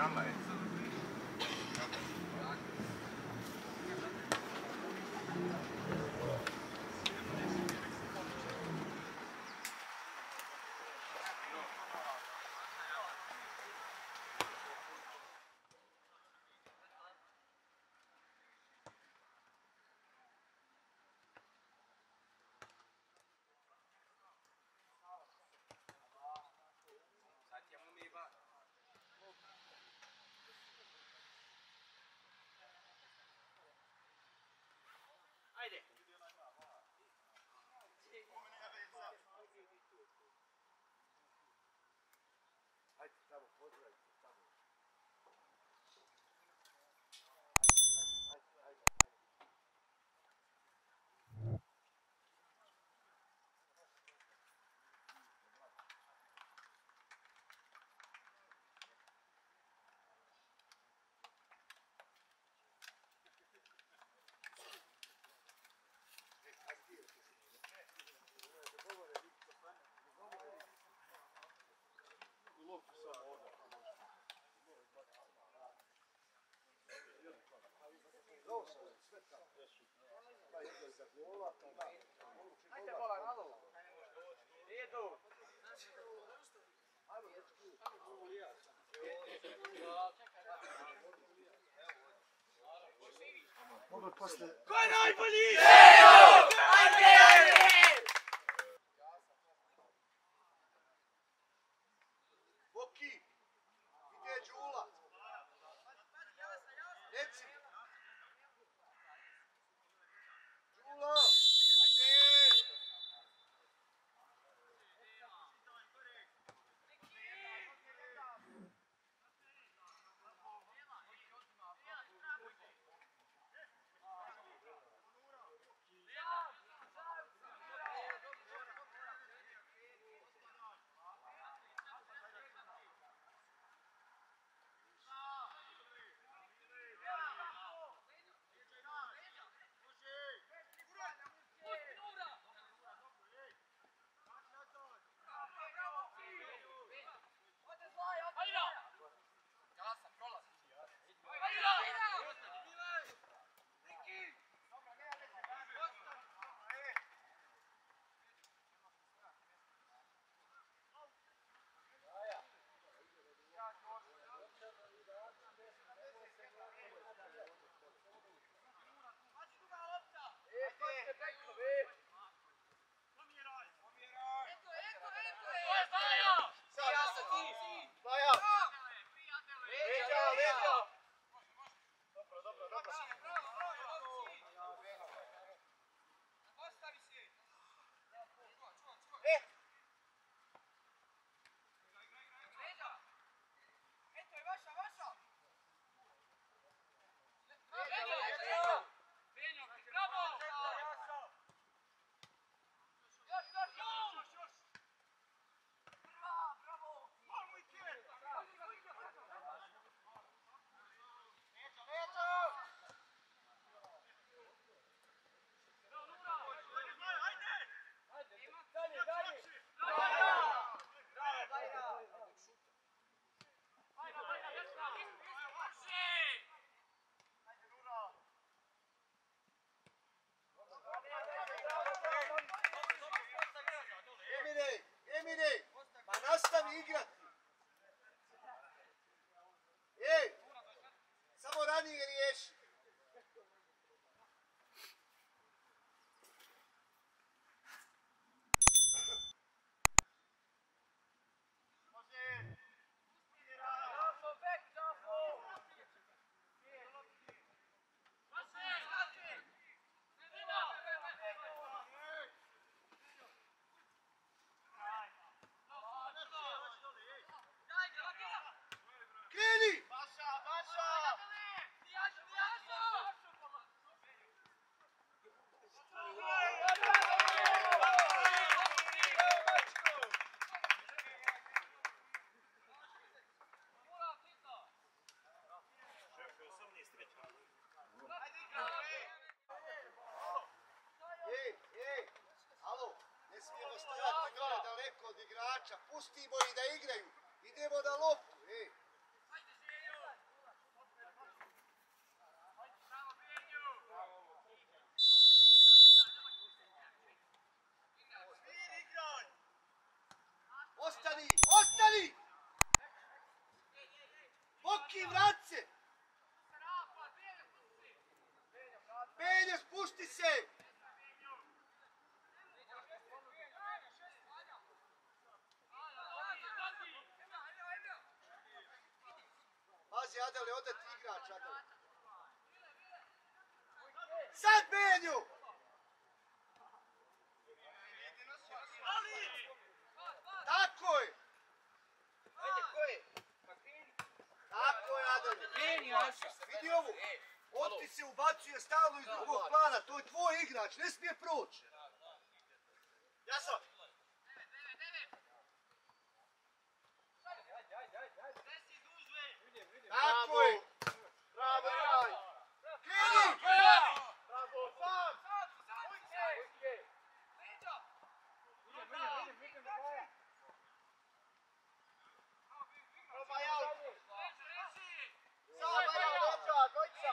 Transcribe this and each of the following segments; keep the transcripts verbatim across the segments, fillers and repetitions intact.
nama je. Ajde! Ajde, tamo, pozdravite, tamo. Ajde, ajde, ajde. Loptu samo ovdje. Ovo sam sve tamo. Pa ide za gola, pa da. Ajde bola, nalo! Idu! Ajmo, dečku. Mogu posle... Ko je najbolji? Ejo! Ajde, ajde! Boki, gdje je Đula? Reci. Đula! Emine, Emine, ma nastavi igrati. Ej, samo ranije riješi. Kreni! Baša, Baša! Miki, vrat se! Benjo, spusti se! Pazi, Adele, ode ti igrač, Adele. Sad, Benju! Tako je! Tako je, Adele. Vidi ovo. On ti se ubacuje stalno iz drugog plana. To je tvoj igrač, ne smije proći. Jasno. Tako je. Bravo, Jaj. Kreni! Bravo, sam. Probaj, Jaj. Sam, Jaj, leđa, dojca.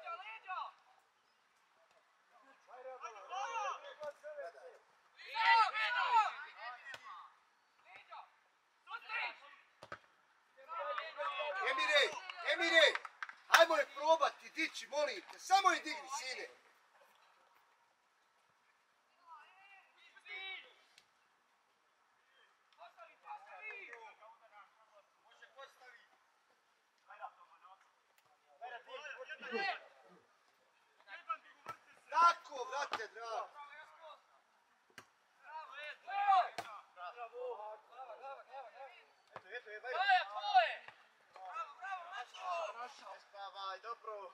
Emire, Emire, hajmo je probati, dići, molim te, samo je digni, sine. Tako, vrate, drago. Eto, eto, eto. Spavaj, dobro.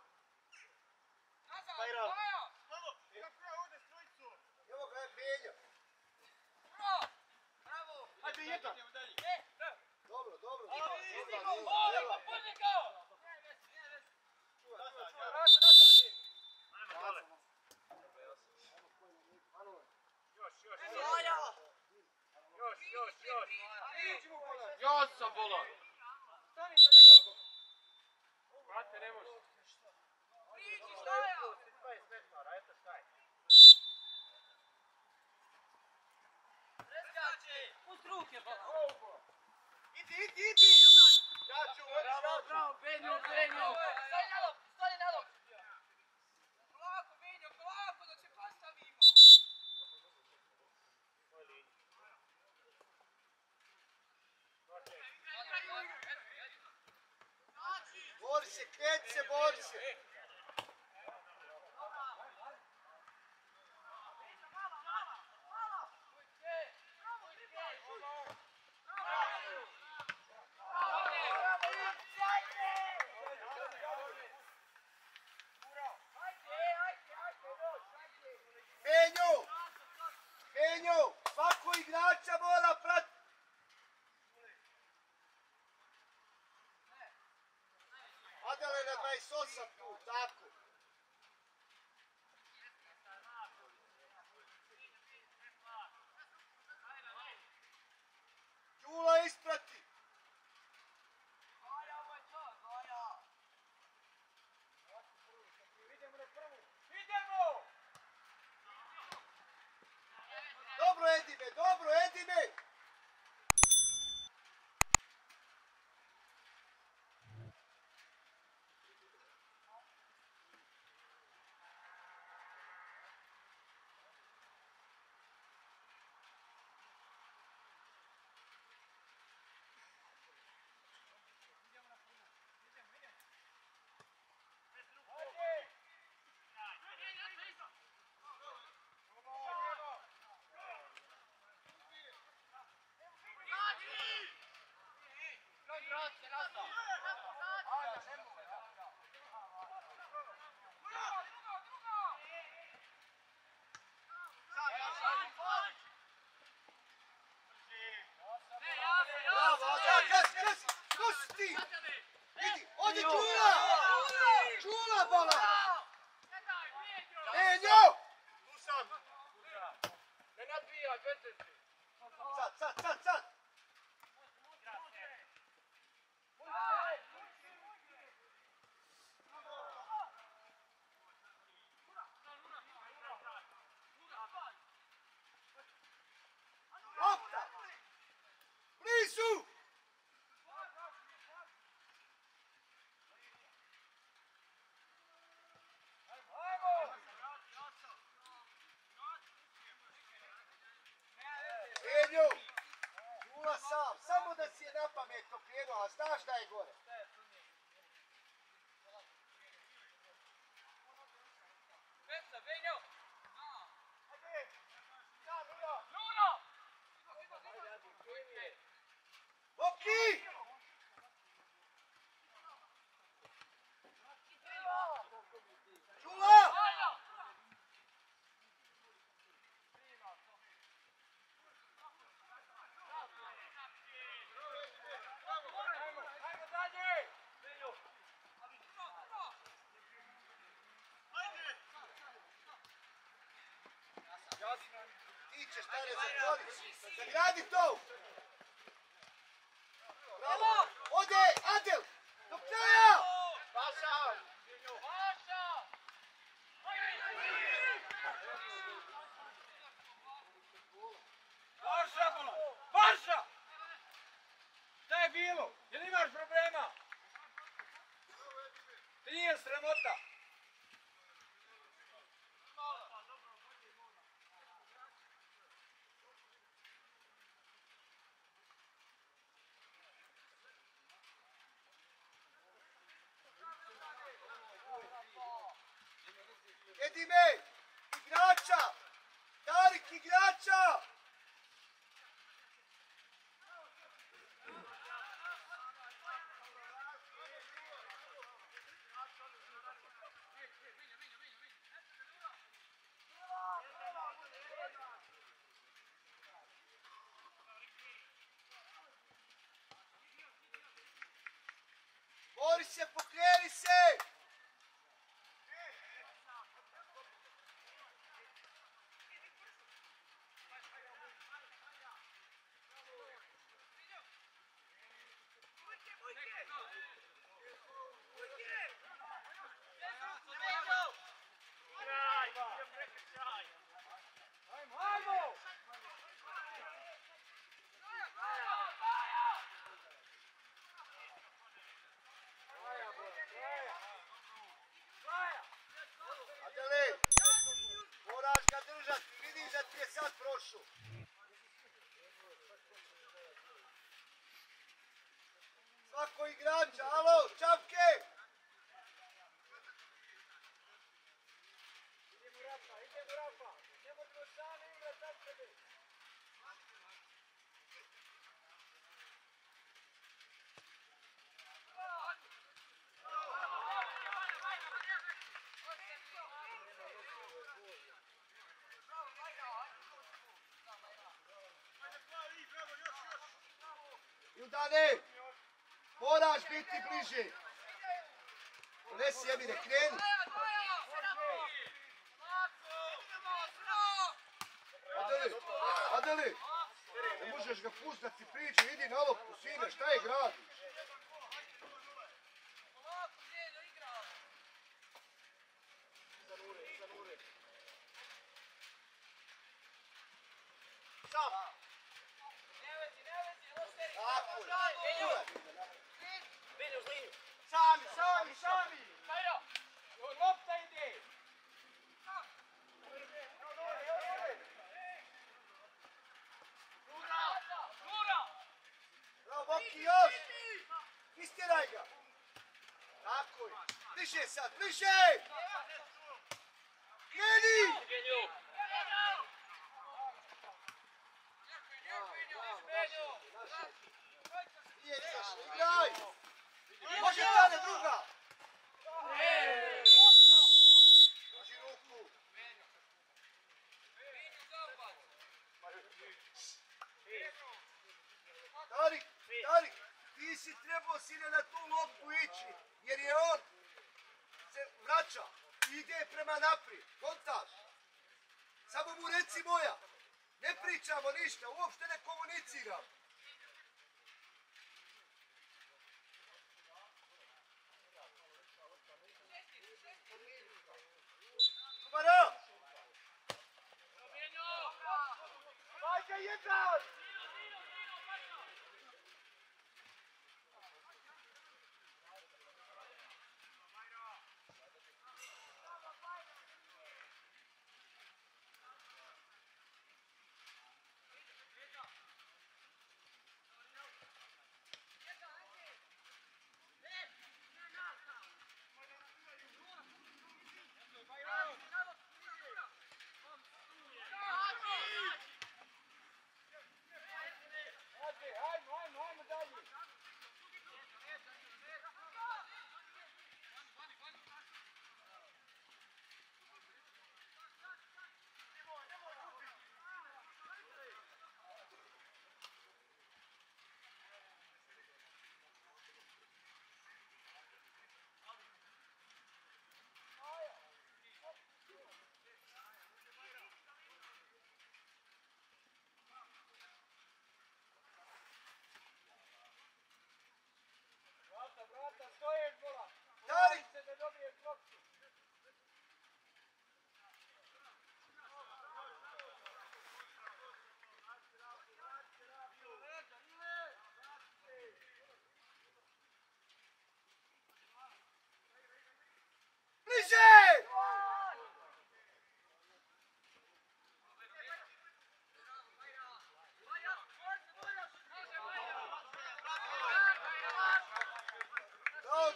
Evo ga je Benjo. Ajde, jedan. Dobro, dobro. Još, još, još. Još sam bolan. Brate, ne može. Pusti ruke, bolan. Idi, idi, idi. Ja ću, Bravo, bravo, Benjo, Benjo. Stani na lop, stani na lop. Polako, Benjo, polako, da se postavimo. Bori se, kreni se, bori se. Benjo, Benjo, svako igrača mora pratiti. Adele na dvadeset osam tu, tako. Đula isprati. Dobro, Edime, dobro, Edime. Bravo, Adele, kas, kas, ko si ti? Vidi, odi Đula. Đula, bola. Benjo. Tu sam. Ne nadvijaj, dvete. Sad, sad, sad, sad. Lopta. Blizu. a znaš da je gore. Pensa, Benjo! Ajde! Sam, Lula! Bruno! Boki! Čula! Ajmo dalje! Ti ćeš stare zatvoriti. Zagradi to! Bravo! Ode! Adel! Do kraja! Paša! Paša! Barša, bola! Barša! Šta je bilo? Jel imaš problema? Ti nije sramota. Edime! Igrača! Darik igrača! Bori se, pokreni se! Ajmo, ajmo! Adele! Moraš ga držati, vidiš da ti je sad prošao. Svako igrača, alo, čapke! Idemo Rafa, idemo Rafa! Ne možemo sami igrat za sebe! Ildane, moraš biti bliže. Donesi Emine, kreni. Adeli, Adeli, ne možeš ga pustiti da ti priđe, idi na loptu, sine, šta je gradiš? Sam! Tako je. Benjo, uz liniju! Sami, sami, sami! Lopta ide! Bravo, Boki, još! Istjeraj ga! Tako je. Bliže sad, bliže! Kreni! Nije ćeš, igraj! Može tane druga! Drži ruku! Darik, Darik, ti si trebao sine na tu loptu ići, jer je on se vraća i ide prema naprijed, kontaš. Samo mu reci moja, ne pričamo ništa, uopšte ne komuniciramo. Kumara! Majka jedan!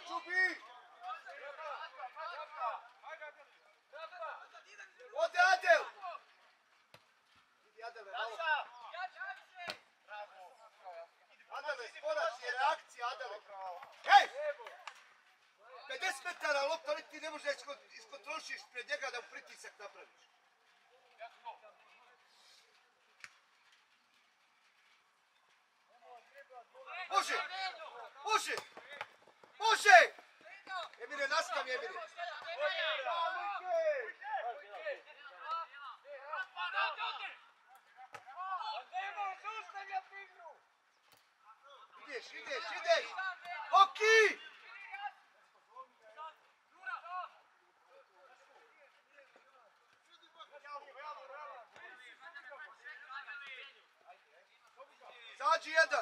Čubi! Ode Adel! Idi Adele, malo. Adele, sporac je reakcija, Adele. Hej! pedeset metara lopta, ali ti ne možeš iskontrolišiš pred njega da pritisak napraviš. Može! Može! Može! Emire, nastav Emire. Ideš, ideš, ideš! Hoki! Zađi jedan!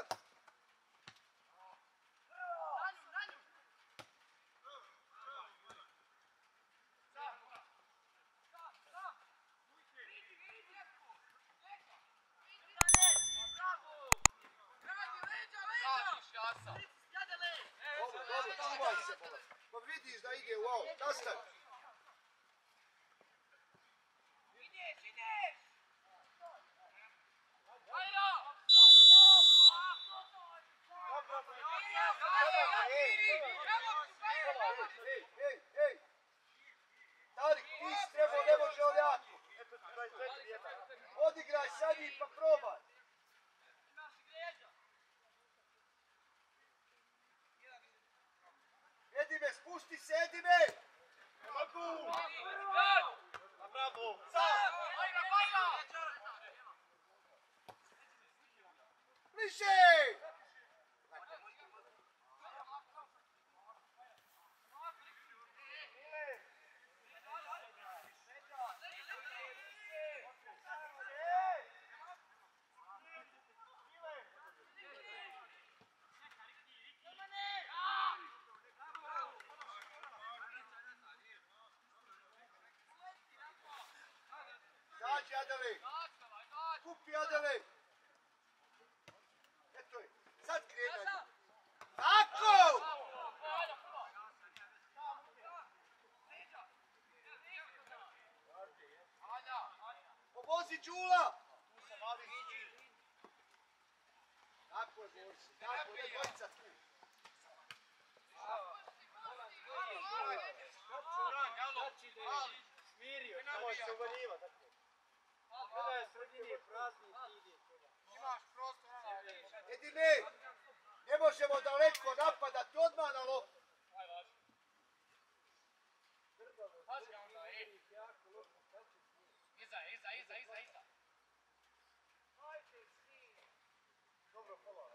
Dobro, dobro, čuvaj se, bola. Pa vidiš da ide u ovo, nastavi. Ideš, ideš! Ej, ej, ej! Tarik, ti si trebao, ne može on jako. Odigraj sa njim pa probaj. Edime, spušti se, Edime! Bravo! Bliže! Zađi, Adele! Kupi, Adele! Eto je, sad krenanje. Tako! Pomozi Đula! Tako je, Borsi, tako je, dvojica tu. Smirio, nemoj se uvaljiva. Kada je sredini prazni ide. Imaš prostor. Edime, ne možemo daleko napadati odmah na loptu. Iza, iza, iza, iza, iza. Dobro, pola.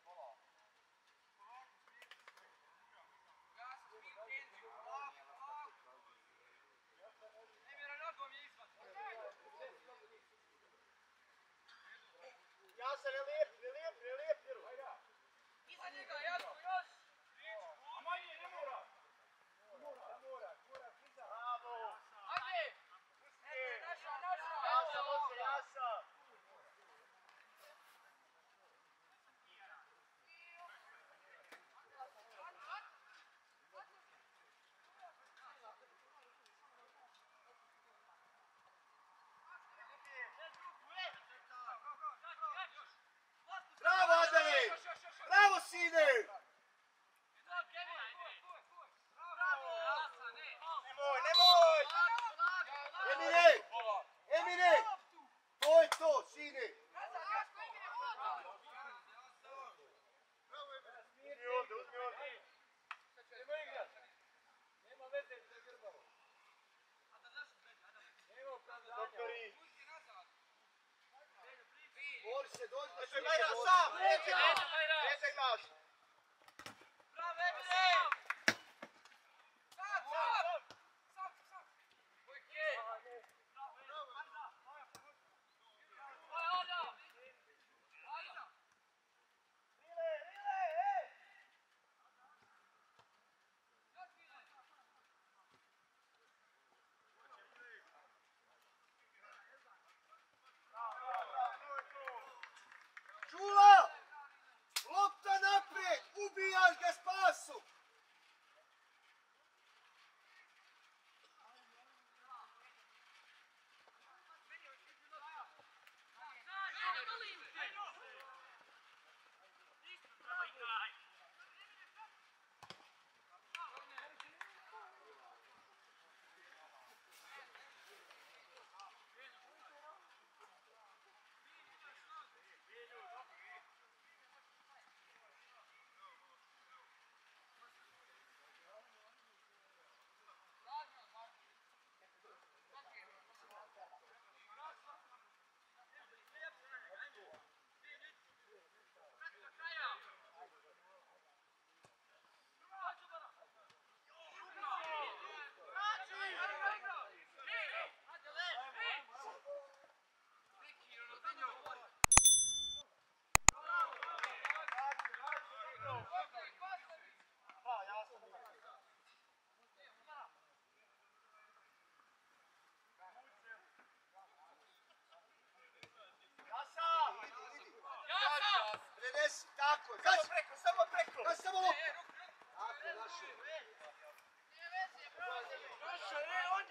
Ja se ne lijep, ne lijep, ne lijep. Iza njega, jasno, još! A manje, ne mora. Mora, mora, mora, pisa. Bravo. Ajde! Naša, naša! Ja sam, Ose, ja sam. Bravo, Adele! Bravo, sine! Nemoj, nemoj! Emine! Emine! To je to, sine! Uzmi ovdje, uzmi ovdje. Nemo igrat. Nema veze sa Grbavom. Nema opravdanja. Doktori. Bori se, dođi da Eto je Majra, sam! Neće imaš! Neće imaš! Bravo, Emine! Sad, sad! Sad, sad! Ujke! Oj, Oda! Ajda! Rile, rile, ej! Čula! Lopta naprijed!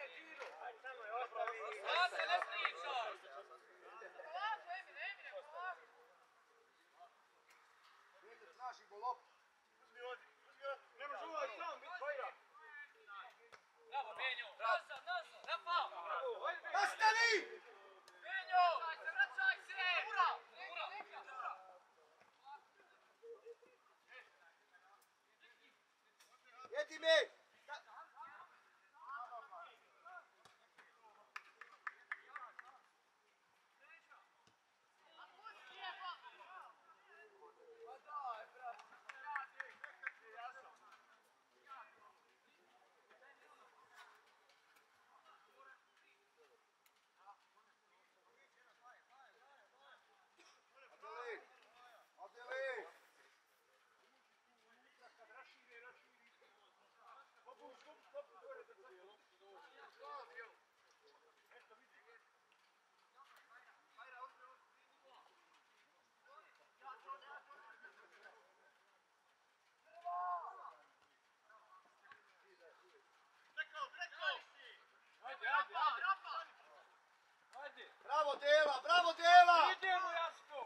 Samo je ostavi. Ja se ne pričaj! Polako, Emine, Emine, polako! Benjo traži golop. Uzmi ovdje, uzmi ovdje. Ne može ovaj sam biti tvojra. Bravo, Benjo! Nazad, nazad! Rafa! Nastani! Benjo! Vraćaj se! Ura! Ura! Jedi me! Adeli! Adeli! Ajde, ajde, ajde. Ajde. Bravo Dela, bravo Dela! Idemo, Jasko.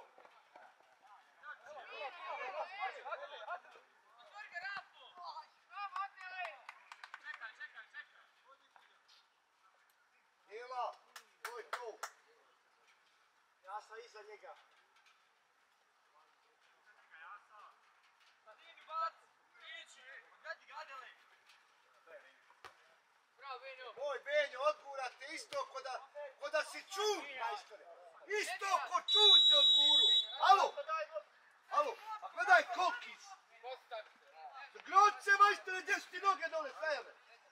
Otvori ga, Rafo! Bravo, Adele! Čekaj, čekaj, čekaj! Dela, to je to. Ja sam iza njega. Sadini, bac! Ići! Gledaj ga, Adele! Bravo, Benjo! Moj Benjo, odgurate isto ko da, ko da si čut, majstore. Isto ko čut se odguru. Alo, alo, a gledaj kolkis. Postavi se! Groć se, majstore, gdje su ti noge dole, stajale.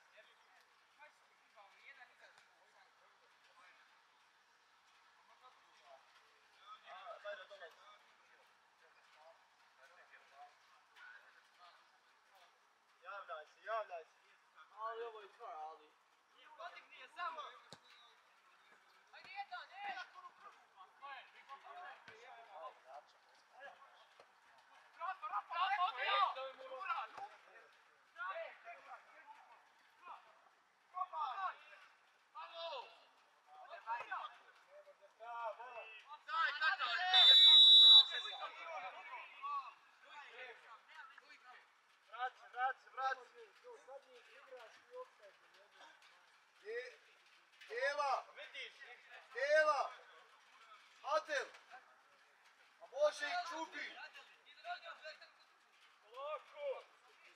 Javljaj se, javljaj se. Ali ovo je tvoj, ali... Podigni je samo! Ajde, jedan, jedan! Rafa, Rafa, Rafa, odbija! Ura, Bravo! Daj, kataj! Vrat se, vrat se, vrat se. De- Dela, Vidiš? Dela, Adel. A može ih čubi. Polako.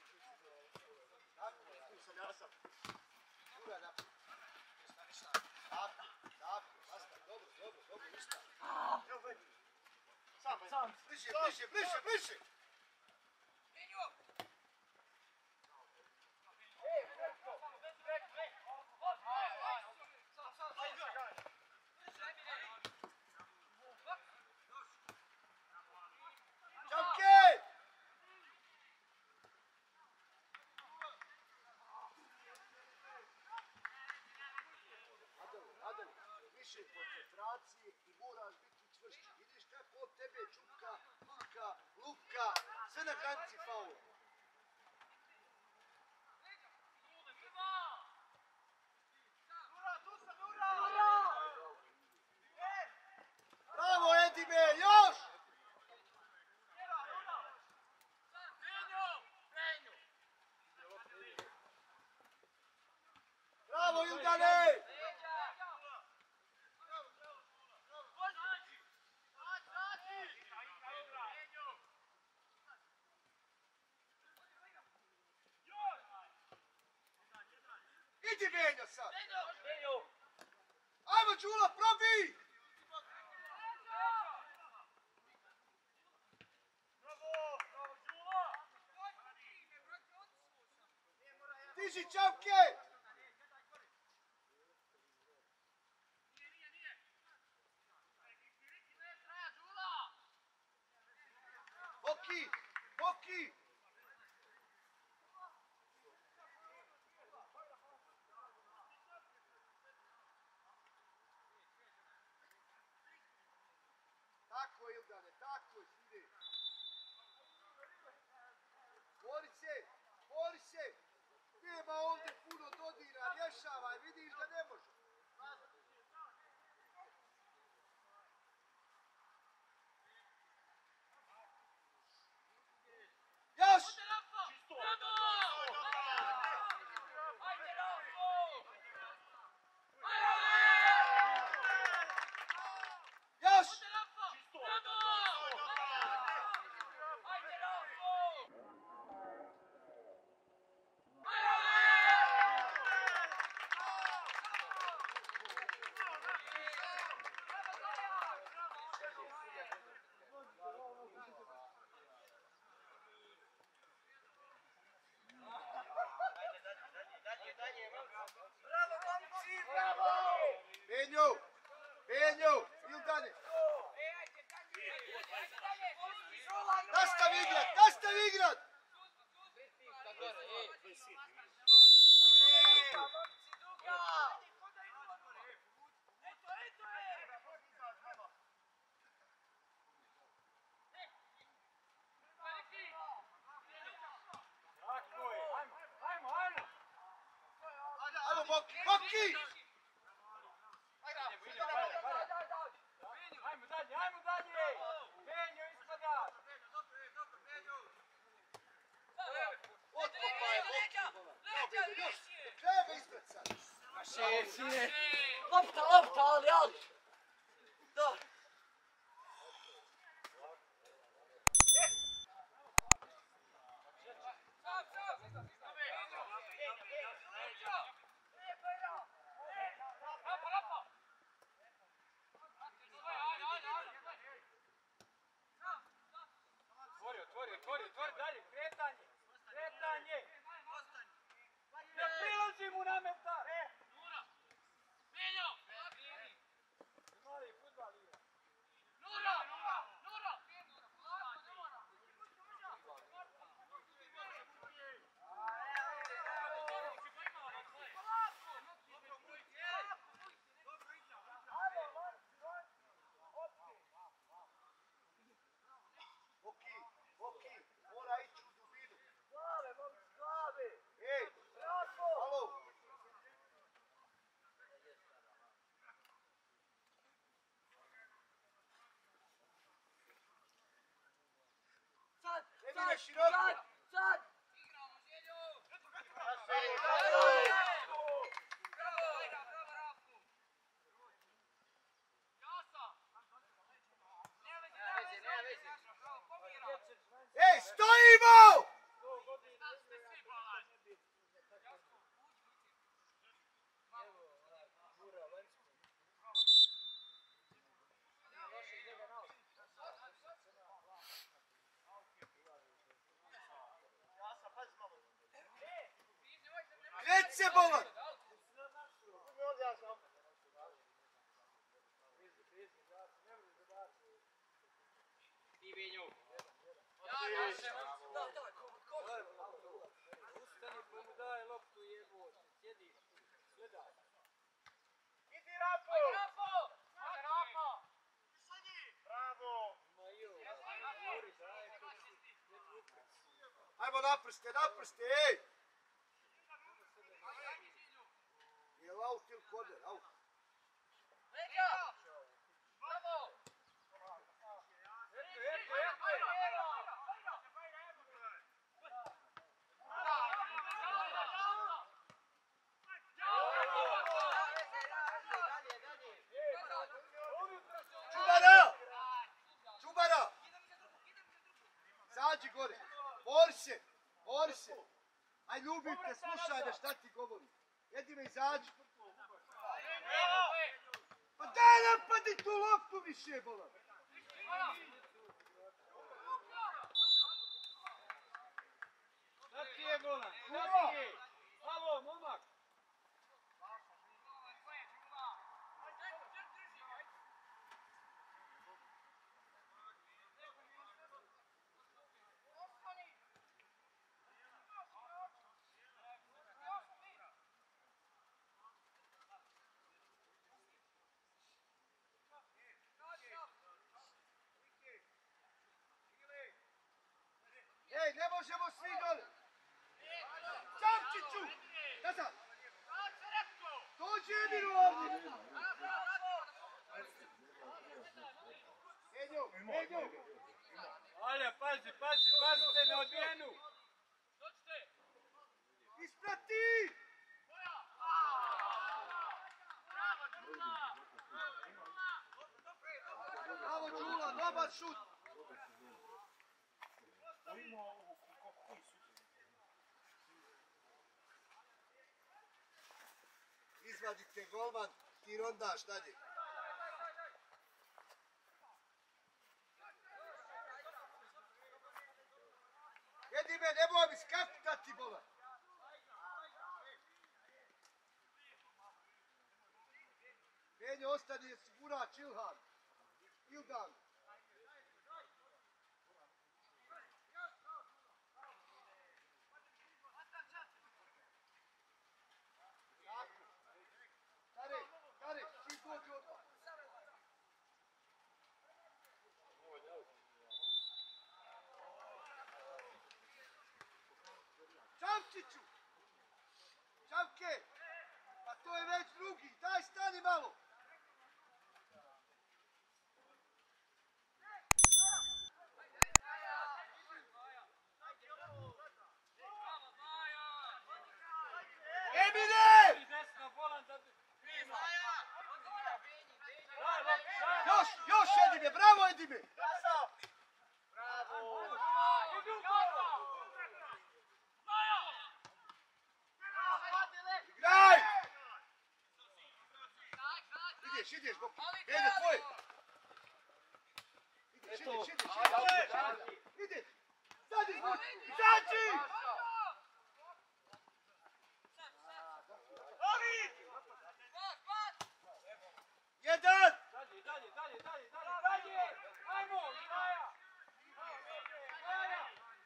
Tako, tu sam ja sam. Ura, da. Tako, tako, basta, dobro, dobro, dobro, ništa. Evo već. Sam, već. Sam, bliže, bliže, bliže, bliže. Benjo! Čavke! Adel, Adel, više koncentracije i moraš biti čvršći. Vidiš kako od tebe čupka, lupka, lupka, sve na granici faula. Bravo Edime, još! Bravo Ildane! Idi Benja sad! Ajmo Đula, probi! Diži Čavke! Boki! Boki! Tako Ildane, tako ide. Bori se, bori se. Nema ovdje puno dodira. Boki, Boki! Ajmo dalje, ajmo dalje! Benjo ispadaš! Otkopaj Boki, bola. Još, treba ispred sad. Še, sine! Lopta, lopta, ali, ali. Da. Otvori, otvori, otvori, otvori dalje, kretanje! Kretanje! Ne prilazi mu na metar! Mali fudbal igra. Boki, Boki, mora ići u dubinu. Glave, mogu glave. Ej, alo. Sad, Ne sad, ide široko. sad, sad. Ej, stojimo! Kreć se, bolan! Ti Benjo! Da, da, ko, ko. Ustani pa mu daj loptu jebo, sjedi, gledaj. Idi Rapo! Bravo! Ma jo, govori, daj, Ajmo na prste, na prste, ej! Je li aut ili korner? Aut. Leđa! Bravo! Čubara! Čubara! Zađi gore. Bori se, bori se. Aj ljubim te, slušaj me šta ti govorim. Jedi me izađi. Pa daj napadi tu loptu više, bolan. Šta ti je bolan? Šta ti je? Halo, momak! Ej, ne možemo svi dole. Čamčiću! Nazad! Dođi Emiru ovdje! Enjo, Enjo! Alja, pazi, pazi, pazite na odbijenu! Isprati! Bravo Đula, dobar šut! Izvadite golman, ti rondaš dalje. Jedi me, nemoj mi skakutati, bolan. Benjo, ostani, sigurač Ilhan. Ildan. Stare, stare, čim dođe odmah. Čavčiću! Čavke! ideš, ideš, Boki. Benjo, tvoje. Ideš, ideš, ideš, ideš. Ideš. Sad izvuči. Izađi! Jedan! Dalje, dalje, dalje, dalje, dalje, dalje! Ajmo, Zmaja! Zmaja!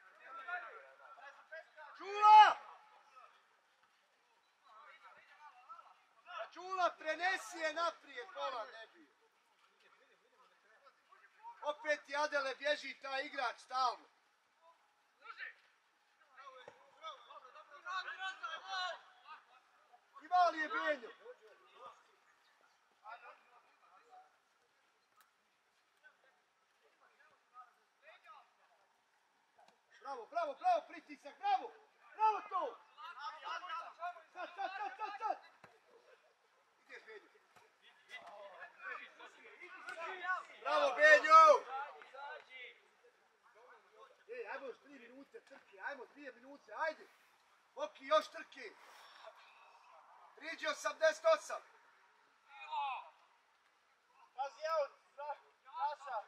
Čula! Čula, prenesi je naprijed, pola ne bi. Opet i Adele bježi taj igrač stalno. Ima li je Benjo? Bravo, bravo, bravo, pritisak, bravo! Bravo to! Sad, sad, sad, sad, sad! Ideš, Benjo. Bravo, Benjo! Ej, ajmo još tri minute trke, ajmo dvije minute, ajde! Boki, još trke! Priđi osamdeset osam! Pazi, evo, Saša.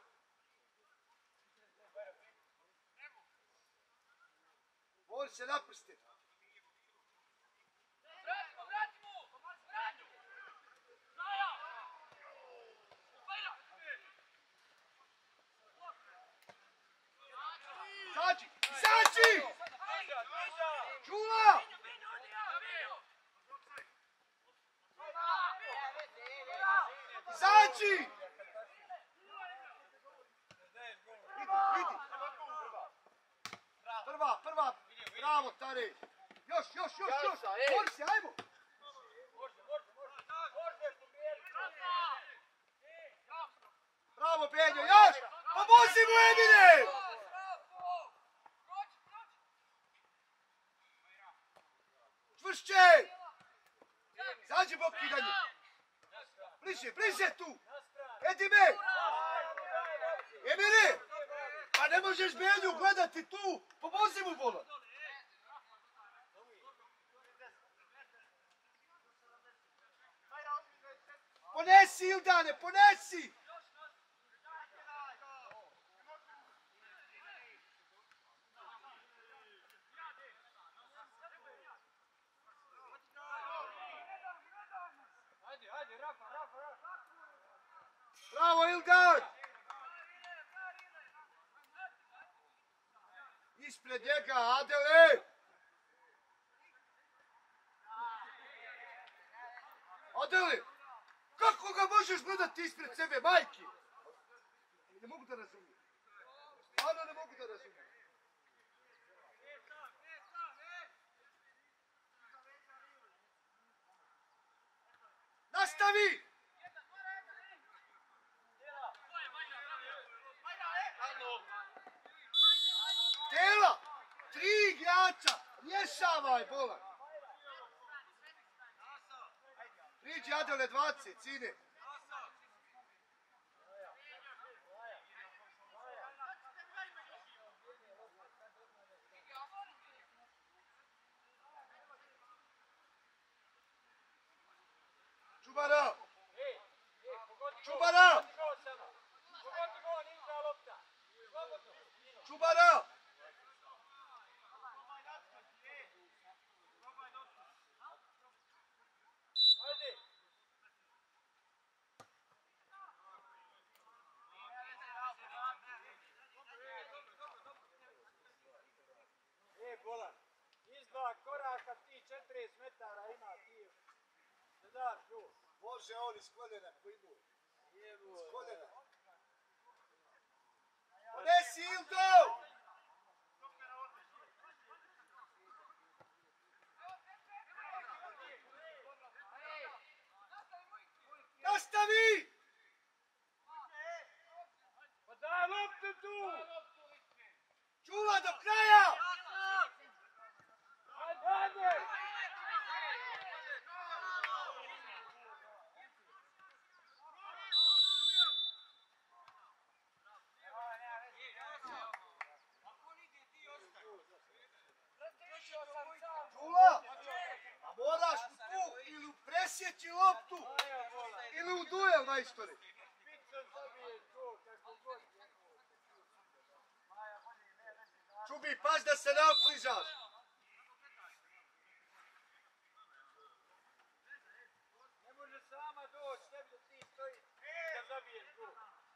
Mori se naprsti. Vratimo, vratimo! Vratimo! Zaja! Bajra! Izađi! Izađi! Čula! Izađi! Vidi, vidi! Prva, prva! Bravo, Tare! Još, još, još, još! Mori se, ajmo! Bravo, Benjo, još! Pomozi mu, Emine! Čvršće! Zađi, Bog kidanje! Bliže, bliže tu! Edime! Emine! Pa ne možeš Benju gledati tu! Pomozi mu, bola! Ponesi, Ildane, ponesi! Ajde, ajde, Rafa, Rafa, Rafa! Bravo, Ildan! Ispred njega, Adele! Adele! Kako ga možeš gledati ispred sebe, majke? Ne mogu da razumijem. Stvarno ne mogu da razumijem. Nastavi! Tela! Tri igrača! Rješavaj, bola! Priđi, Adele, dvadeset, sine! Čubara! Čubara! Čubara! E, bolan, iz dva koraka ti četrdeset metara ima ti. Da daš tu. Može on iz koljena koji mu. Iz koljena. Ponesi Ildo! Nastavi! Pa daj loptu tu! Čula do kraja! Ajde, ajde! majstore. Čubi, paz da se ne oklizaš. Ne može sama doći, tebi da ti stoji da zabiješ gol.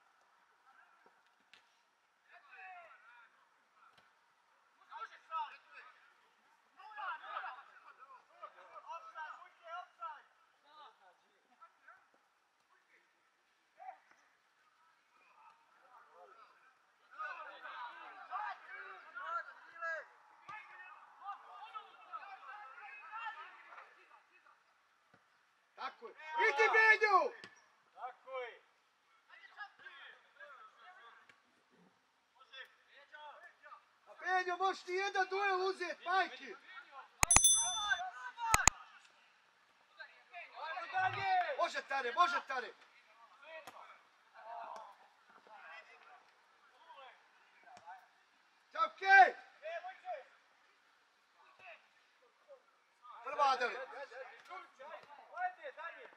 Tako je. Idi Benju! Tako je. A Benju, možeš ti jedan duel uzeti, majki. Ajmo dalje! Može Tare, može Tare. Čavke! Prva Adeli. Ajde, dalje!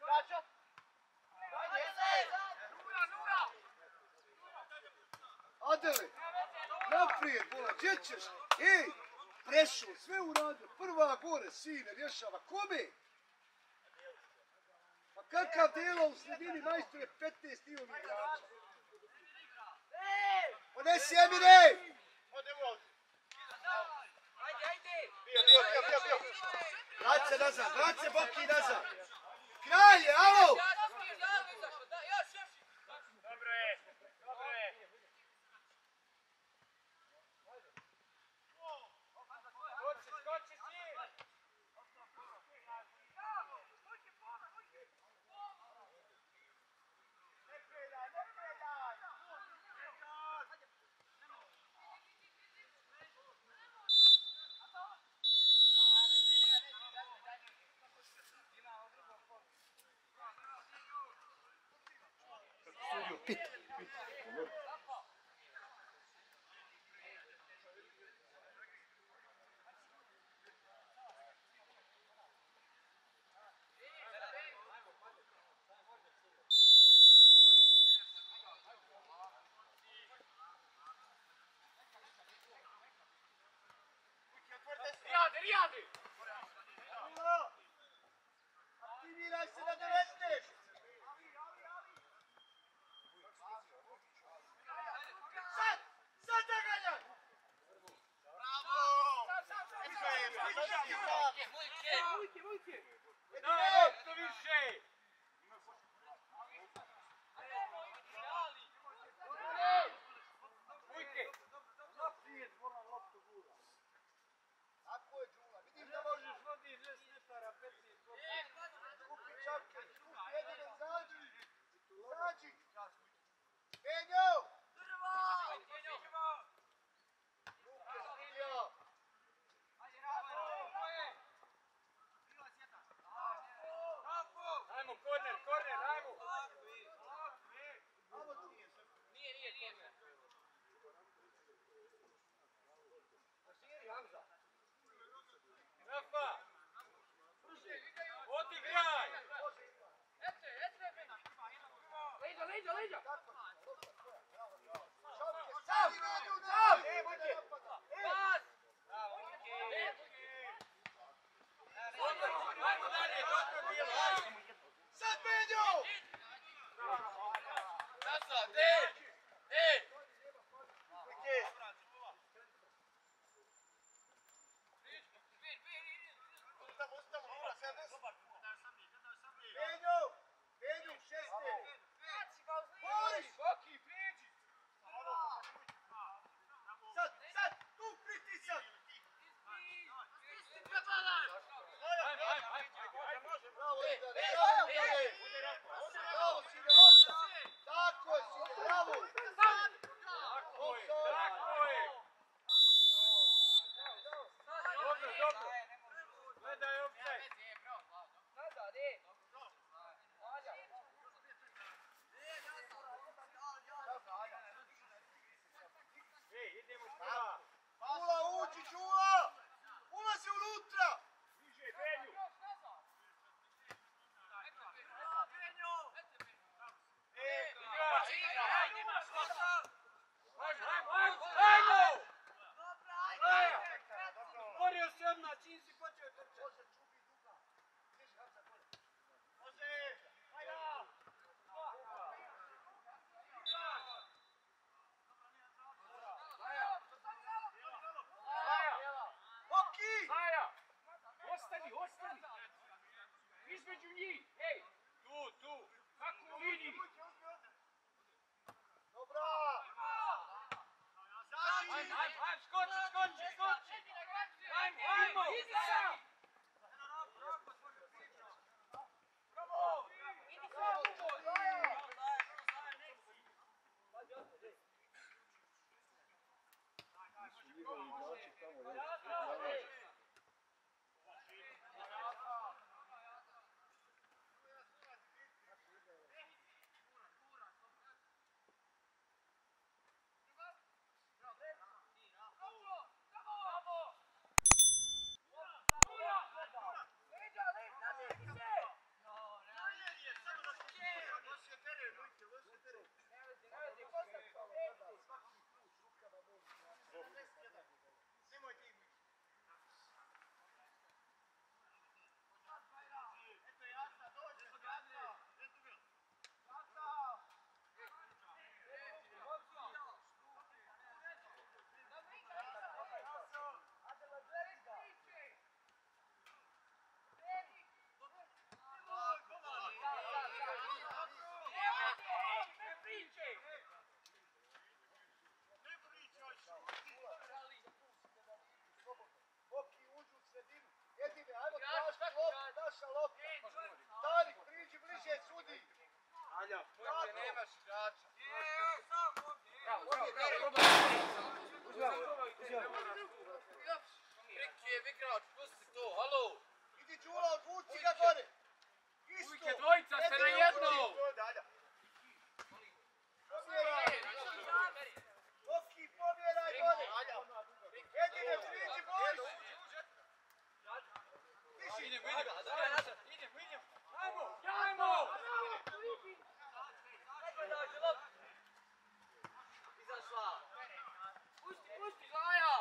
Adeli, naprijed, bola, gdje ćeš? Ej, prešao, sve uradio. Prva gore, sine, rješava. Kome? Pa kakav delo u sredini majstore petnaest i ovih igrača? Ponesi Emine! Bio, bio, bio, bio, bio. Vrat se nazad, vrat se Boki nazad. Kralj je, alo! Dobro je, dobro je. Skoči, skoči si! Ne predaj, ne predaj! Pit. Rijade, rijade! Aktiviraj se na devetnaest! Sad! Sad da ganjaj! Mujke, mujke! Daj, opto više! Ujke! Naprijed, moram loptu gura. Tako je, Đula. Vidim Ne da možeš možeš vodi deset metara, petnaest skupi čapke, skupi jedine, zađi! Zađi! Benjo! Luke, Stilja! Ajmo, korner, korner, ajmo! Vamo tu! Nije, nije, nije. Rafa! Odigraj! Leđa, leđa, leđa! Sam! Sam! Pas! Ajmo dalje, dobro je bilo, ajmo! Sad, Benjo! Nazad, ej! Ej! Benjo! Benjo, šeste! Boris! Boki, prijeđi! Sad, sad! Tu pritisak! Ajmo, ajmo, ajmo! Bravo, Ej, Idare, ej, bravo, ej, Idare! ej! Bravo, sine, osam! Tako je, sine, bravo! je naša lopta. Tarik, priđi bliže sudi. Alja, pojte, nemaš igrača. Bravo, bravo, bravo. Rikijev igrač, pusti to, halo. Idi Đula, odvuci ga gore. Isto. Ujke dvojica ste na jednu. Pomjeraj. Boki, pomjeraj gore. Jedine, priđi Boris. Idemo, idemo, idemo, idemo. Ajmo, ajmo. Izašla. Pusti, pusti, Zaja.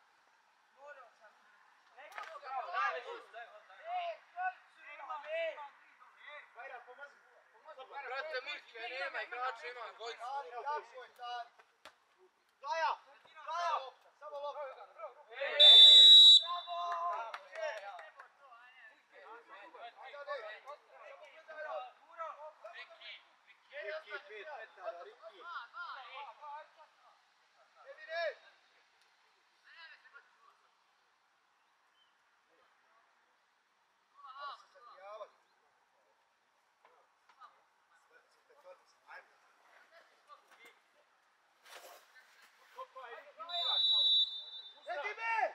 Bravo, daj, Brate, Mirke, nema igrača, ima dvojica. Tarik, jako je Tarik. Zaja, Zaja, samo lopta. Riki, pet metara, Riki. Emine! Ajmo se zadijavati. Ajmo. Edime!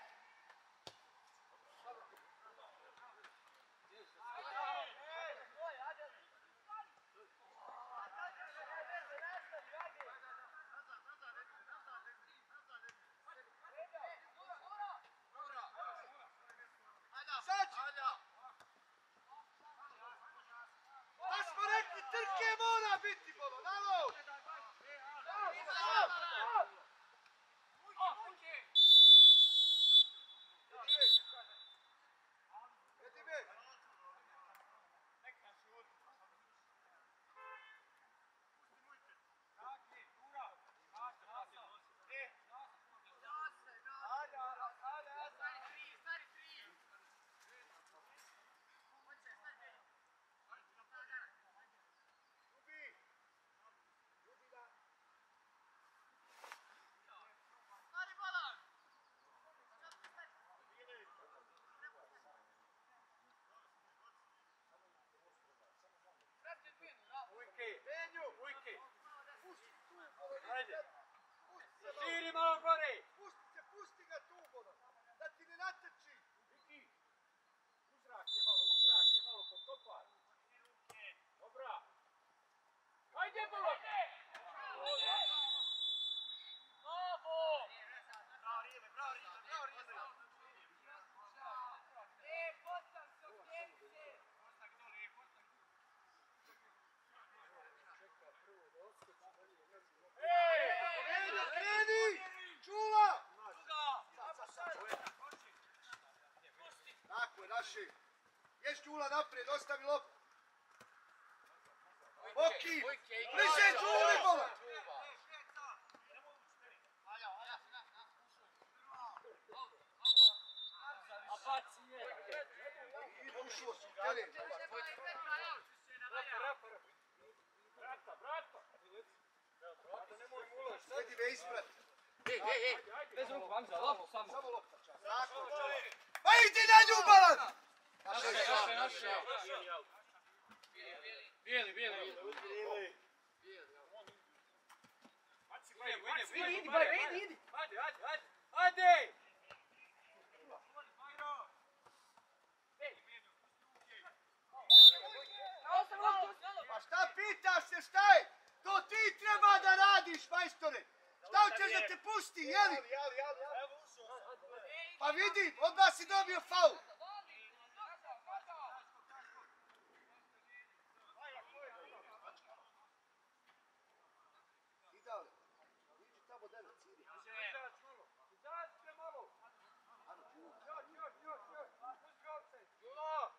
Sad! Da smo rekli trke mora biti bolo, nalo! Edime! Ljubi! Ljubi da... Ujke, Benju! ujke. Pusti tu, bolo, Ajde. pusti se malo. Širi malo gore. Pusti se, pusti ga tu, bolo. Da ti ne natrči. Viki, uzrak je malo, uzrak je malo, potopaj. Dobra. Ajde, bolo. Benju, kreni! Čula! Tako je, naši. Ješ Đula naprijed, ostavi loptu. Boki! Bliže Đuli, bolo! A baci je. I ušlo su, htjeli. Rafa, Rafa, Rafa. Brata, brata. Brata, nemoj mu ulož. Sedi me ispred. Hej, hej, hej. Bez ruku, Hamza, loptu samo. Samo lopta čas. Tako je. Pa idi na nju, Balan! Naše, naše, naše. Bijeli, bijeli. Idi, idi, bare, idi, idi. Ajde, ajde, ajde. Ajde. Pa šta pitaš se, šta je? To ti treba da radiš, majstore. Šta hoćeš da te pusti, jeli? Pa vidi, odmah si dobio faul. Idale, iđi tamo devet, idi. Izađite malo. Ajmo, Đula. Još, još, još, još. Pusti ga ovce. Đula.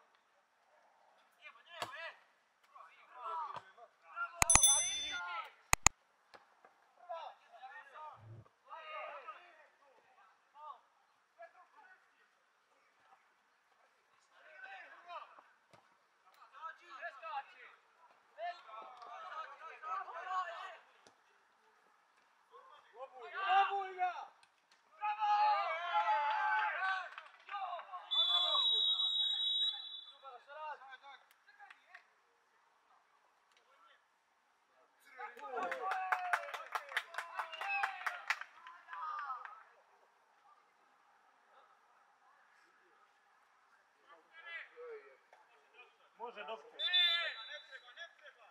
može doktor. Ne treba, ne treba.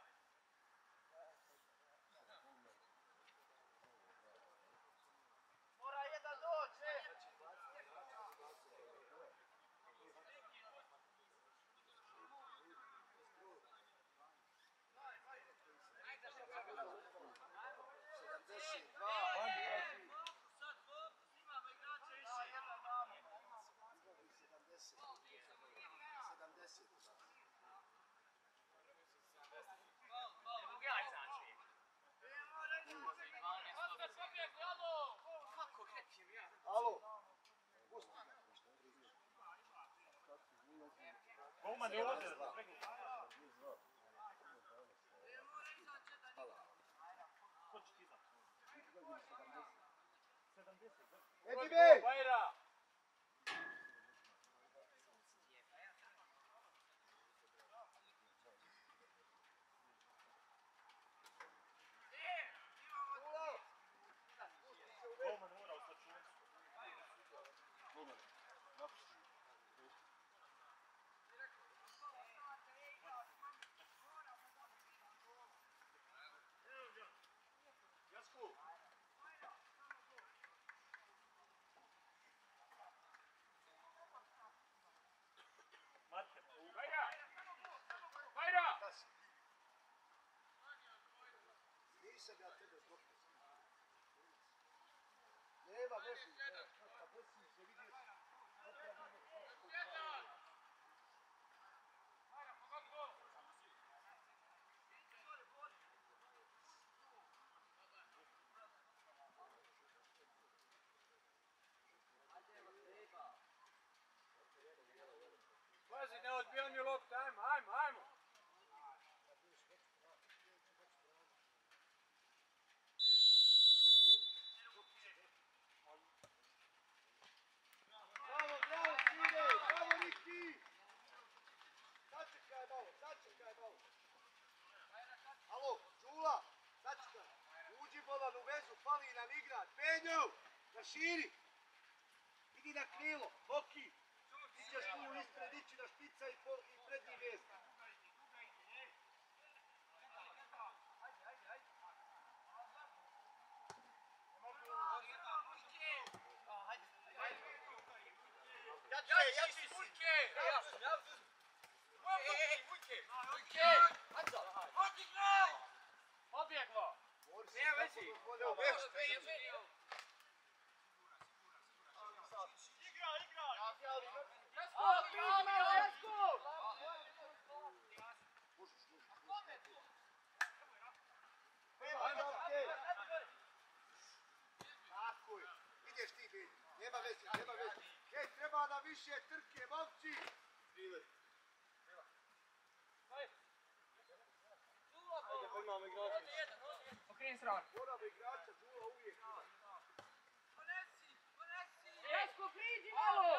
Mora jedan doći. sedamdeset dva. Sad hop, snimamo igrače više. sedamdeset. sedamdeset. Ja znači. Oskar pobjegli, alo! Kako krećem ja? Alo. Pusti ga. Golman je ovdje. Ko će ti znati? sedamdeset. Edime! Bajra! Golman mora u sačuvancu. Jasku. Marker. Bajra! Bajra! Da si. Nisam ja tebe zbogao. Nema veze. Pa desi se vidiš. Pazi, ne odbijam je lopta, ajmo, ajmo, ajmo. Bravo, bravo, Sine! Bravo, Niki! Sačekaj malo, sačekaj malo. Alo, Đula, sačekaj. Uđi bolan u vezu, fali nam igrač. Penju, na širi. Idi na krilo, Boki. Ti ćeš tu ispred ići na špica i, po, i prednji vez. Ja ću Vujke! Ja sam, ja sam. Vujke! Vujke! Anzo! Odigraj! Pobjeglo! Nema vezi. Igra, igra. Jesko! Bravo, Jesko! Tako je. Ideš ti, Benji. Nema veze, nema veze. E, treba nam više trke, momci. Ajde, pa imamo igrače. Okreni stranu. Moramo igrača, Đula uvijek ima. Jesko, priđi malo!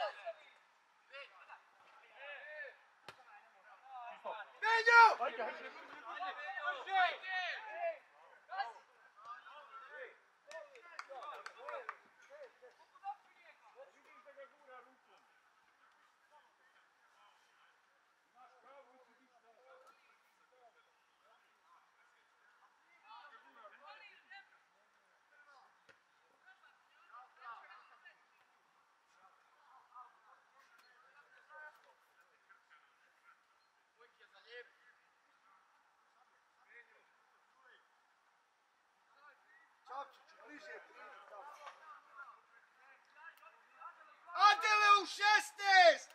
Benjo! Čapčiću, bliže pridi tamo. Adele u šesnaest!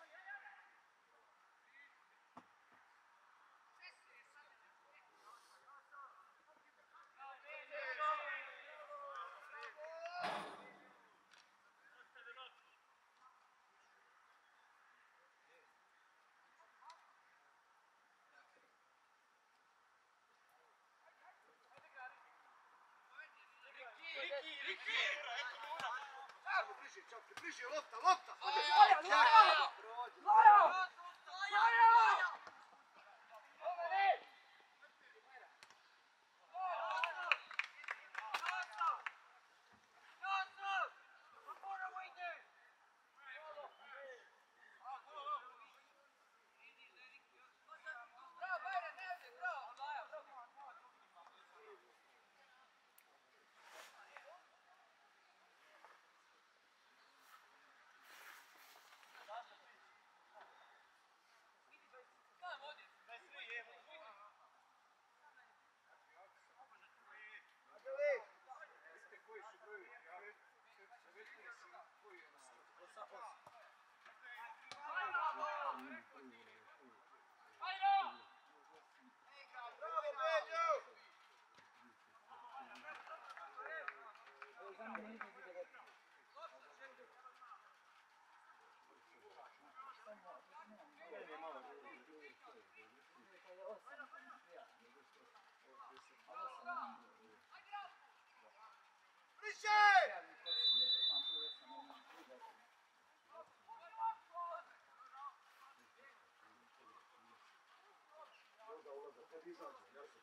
Samo bliže, Čapke, bliže, lopta, lopta! Zaja, Zaja! Zaja! Zaja! Adele! Bravo, Benjo! Bliže! Voda ulaza, kad izađe, jasno.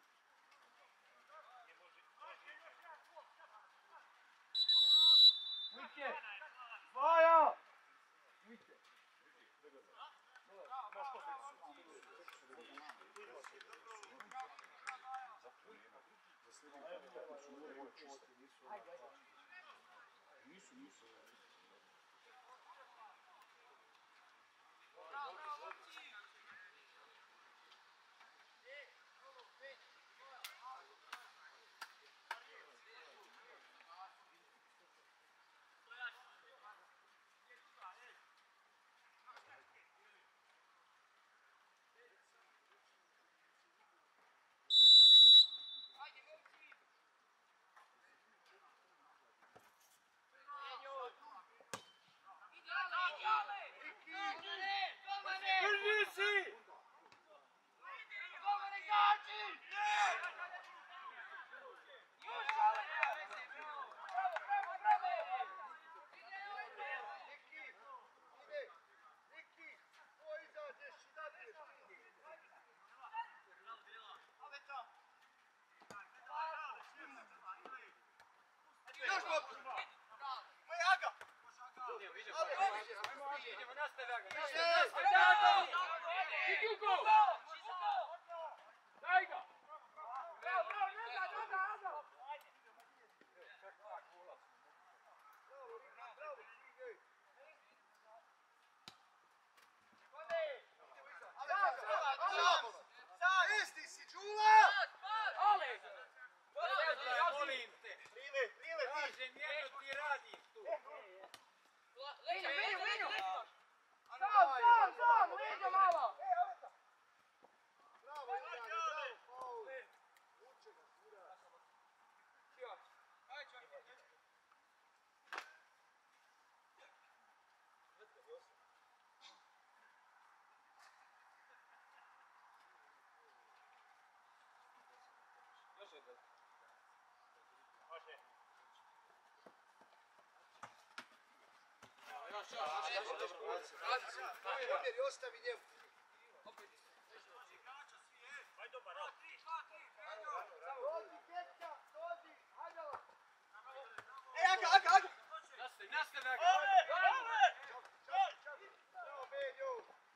Uće! Zvaja! Uće! Nisu, nisu. Drži si! Još loptu! Moja Aga! Idemo, nastavi Aga! Bliže! Idi u gol! Daj ga! Bravo, bravo, nazad, nazad, nazad! Isti si, Đula! Ale! Molim te! Lile, lile, ti! Kažem, jedno ti radiš tu! Linju, linju, linju! Sam, sam, sam, linju malo! Omjer i ostavi njemu. Dođi, Ketka, dođi, hajde. Ej, Aga, Aga, Aga! Nastavi, nastavi, Aga. Bravo, Benjo.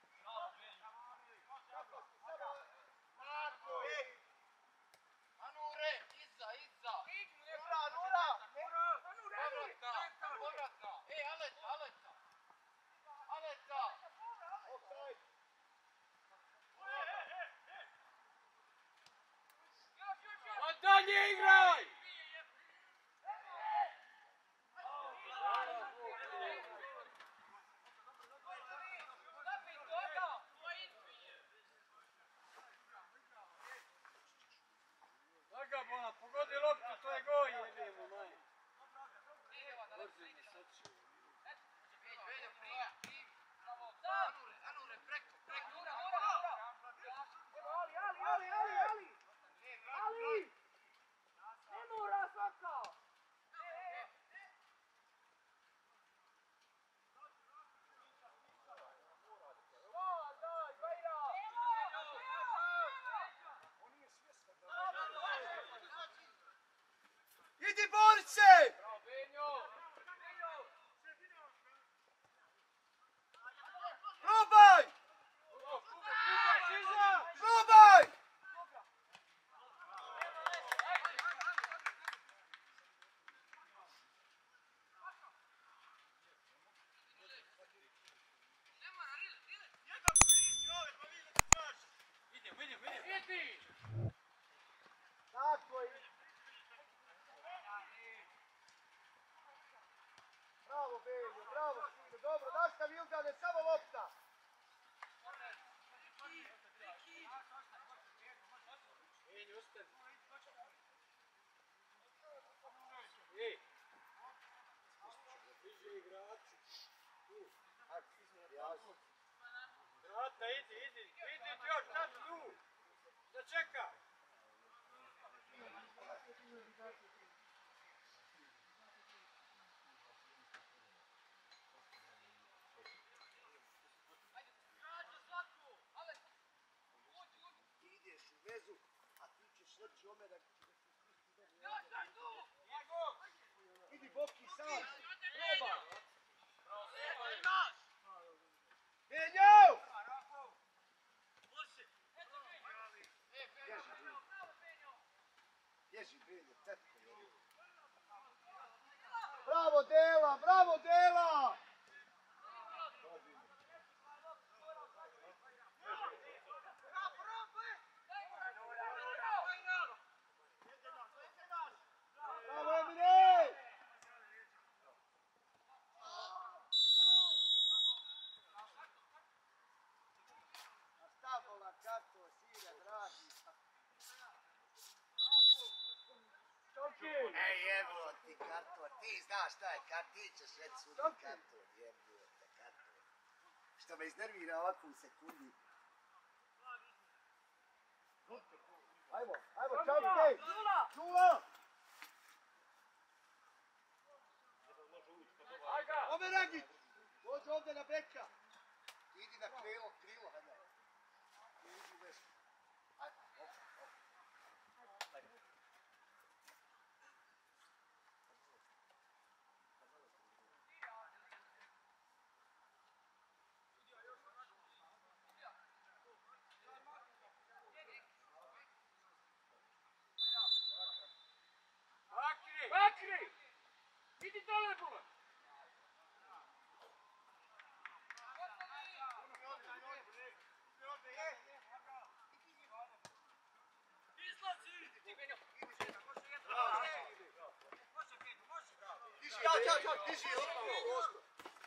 Anure, iza, iza! Nura, Nura! Povratna, povratna! Ej, Aleta, Aleta! Aleta! Offside. A dalje igraj! Aga, bona, pogodi loptu, to je gol, jebimo, maj. Veljo, primi, primi! Anure, Anure, preko, preko! Nura, Nura! Ali, ali, ali, ali, ali! Ali! Ne mora svaka! Daj, Bajra! Idi, borit se! Bravo, Benjo! Probaj! Kubaš, iza! Probaj! Idemo, idemo, idemo. Idi! Tako je. Bravo, Benjo, bravo, sine. Dobro, nastavi Ildane, samo lopta. Benjo, ustani. Ej! Bliže igraču. Tu. Vrata, idi, idi. Idi još, sad tu. Da čeka. Ti ideš u vezu, a ti ćeš reći omera. Idi, Boki, sam. Probaj. Benjo! Bježi, Benjo, tetko. Bravo, Dela, bravo, Dela! Bravo, Emine! Stavila karto, sine, dragi. Ej, evo ti karton, ti znaš šta je karton, ti ćeš reći sudi karton, jebo te karton. Što me iznervira ovako u sekundi. Ajmo, ajmo, čavke! Nula! Nula! Aga! Ome Ragić! Dođi ovdje na beka! Idi na krilo, krilo, hajde. Idi nešto. Ajde, op, op. Bakri! Bakri! Idi dole, bula! Ja, ja, ja, diži loptu.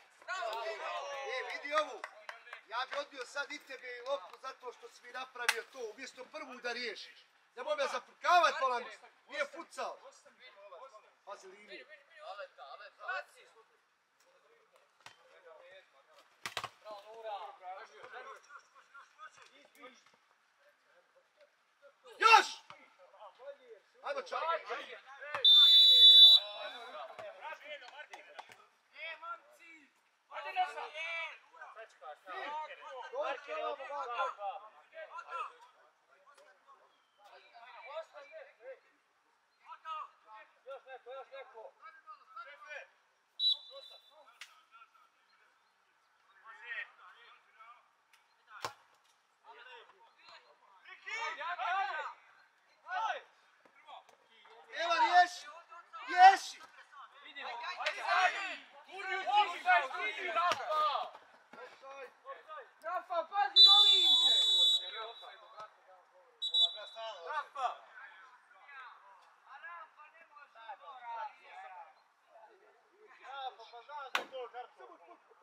E, vidi ovu. Ja bi odbio sad i tebe i loptu zato što si mi napravio to, umjesto prvu da riješiš. Nemoj me zaprkavat, bolan, nije futsal. Pazi liniju. Aleta, Aleta! Bravo, Nura! Još! Ajmo čak. E, momci! Hajde na marker, ovdje, dva, dva. Još neko, još neko. Evo riješi! Riješi! Vidimo. Rafa, pazi, molim te! Rafa! Rafa, pa znaš da to kartu.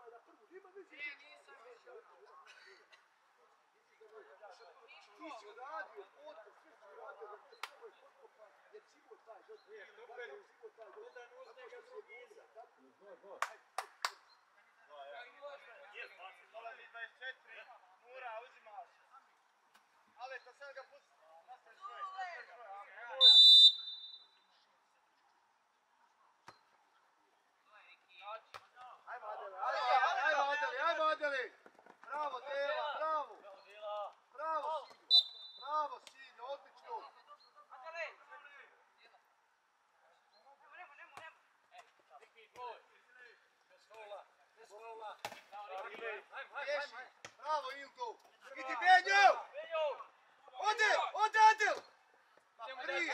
Ti si uradio, potpuno, sve si uradio, da te svoj potkopan, jer si imao taj žrtvo. Nije, super, jedan uz njega drugi iza. Dolazi dvadeset četiri, Mura, uzimaš. Ale, to sad ga pusti. Nastavi svoje, nastavi svoje. Ajmo Adeli, ajmo Adeli, ajmo Adeli! Bravo Dela, bravo! Bravo Sinjo, bravo Sinjo, odlično! Riješi, bravo Ilko! Idi Benjo! Ode, ode Adel! Pa prije!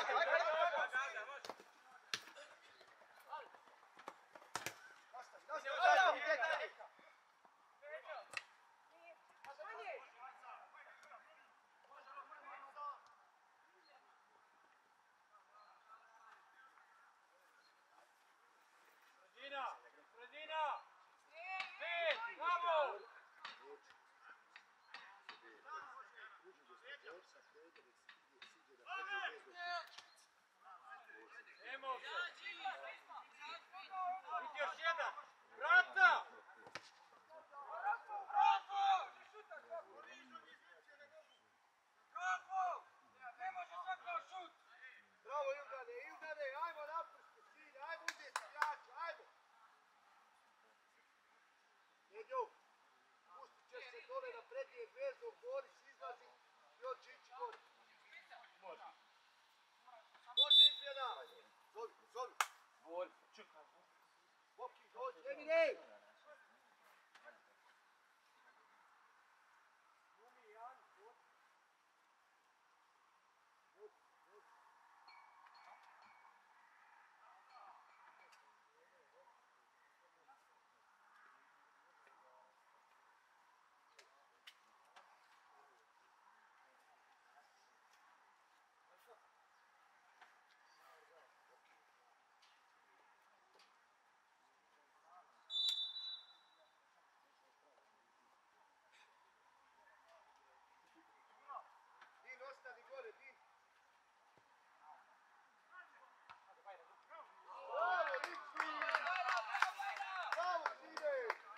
Nastavi, nastavi, nastavi, dječani! Sredina, sredina. Pet, bravo. Nemo se. Vidi još jedan. Vrata. Bravo Ildane, Ildane, ajmo napusti Sinja, ajmo uzeti igrača, ajmo! Nedjo, pustit ćeš se dole na prednije vezno, Boris izlazi i on će ići gore. Može izmjena! Zovi, zovi! Boris, čekaj. Boki, dođi, Emine! Din, ostani gore, Din! Bravo, Riki! Bravo, Dine!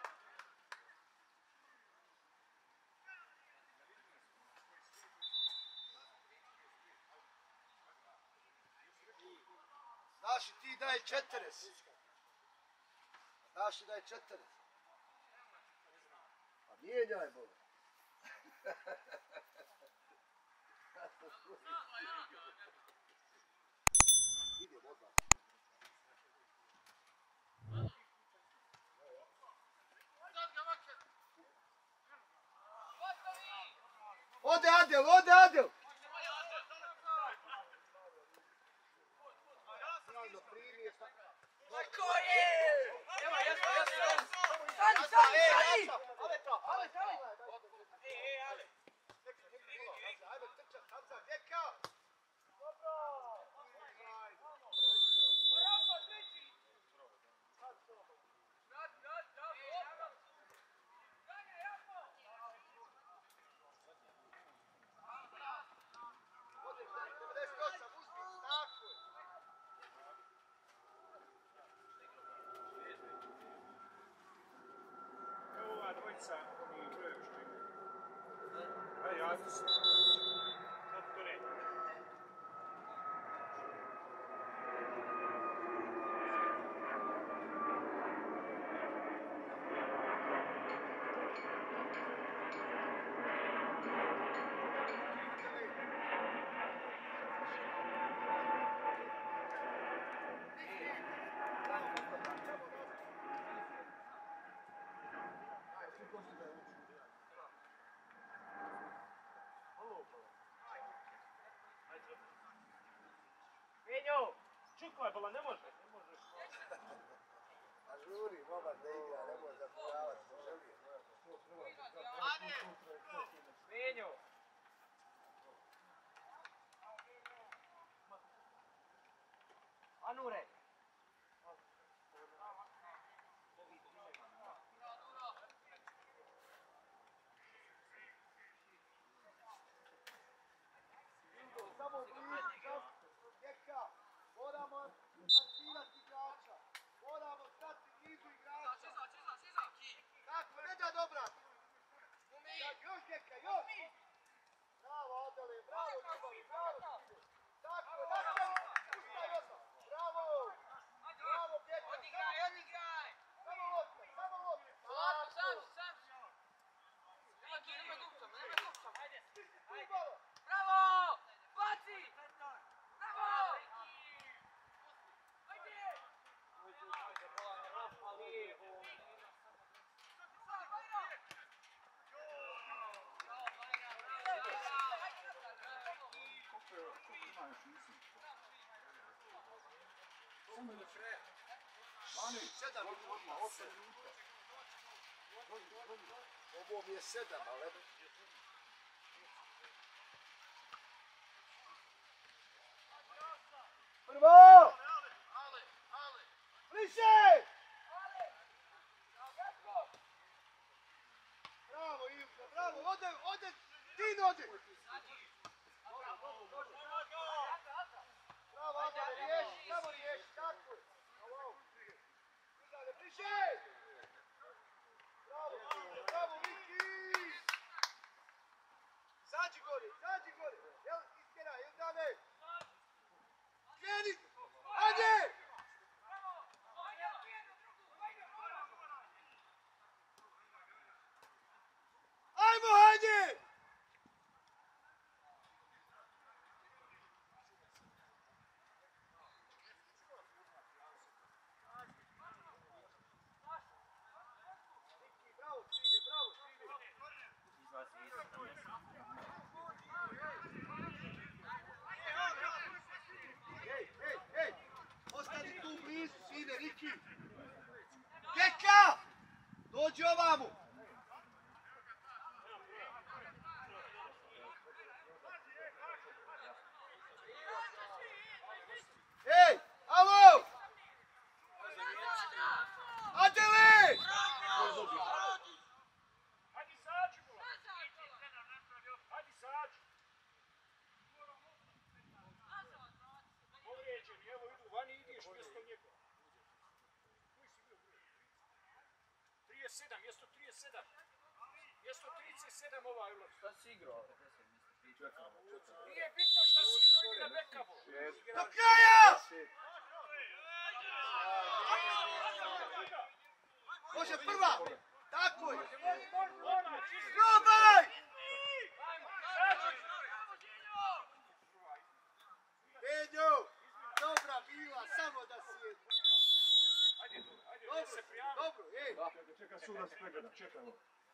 Znaš li ti da je četrdeset? Znaš li da je četrdeset? Pa mijenjaj, Boga. Idem odmah. Ode Adel, ode Adel! Stalno primije sa... Tako je! Evo, jesmo, jesmo! Stani, stani, stani! Ale to! Ale, ale! E, e, ale! Ajmo trčat, Hamza, djeka! Dobro! Rafa, treći! Radi, radi, radi! Radi, Rafa! Ode, devedeset osam, uzmi, tako je! Evo ova dvojica, oni brojevi što imaju. Ajde, javno se. Doktore. Nikolaj, bola ne može. Ne može. A žuri, momak da igra, ne može zapuravati, ne želi. Benjo. Anure. Samo blizu, djeka, moramo markirati igrača, moramo stati blizu igrača. Tako, ne da dobra. Još djeka, još. Bravo, Adele, bravo, Ljubavi, bravo. Tako, nastavi, puštaj odmah. Bravo, bravo, djeka, samo blizu. Samo lopta, samo lopta. Tako. Bravo! Baci! Bravo! Sedam minuta, osam minuta. Ovo mi je sedam, ali... Prvo! Bliže! Bravo, Ivka, bravo, ode, ode, Tin ode! Bravo, Adele, riješi, samo riješi, tako je. Udale, bliže! Bravo, bravo, Viki! Zađi gore, zađi gore! Jel, iskera, jel dane? Kreni! Ajde! Ajmo, hajde! Bravo, Šrige, bravo, Šrige! Ej, ej, ej! Ostani tu blizu, sine, Riki! Djeka! Dođi ovamo! Ej, alo! Adele! Hajde sađi, bola. Hajde sađi. Povrijeđeni, evo idu vani, ideš mjesto njega. trideset sedam, mjesto trideset sedam. Mjesto trideset sedam ovaj ulaz. Šta si igrao? Nije bitno šta si igrao, idi na bekavu. Do kraja! Može prva! Tako je! Probaj! Benjo! Dobra bila, samo da si je... Ajde, ajde, Dobro, se prijavi. dobro, ej! Čeka sudac pregleda, čekajmo.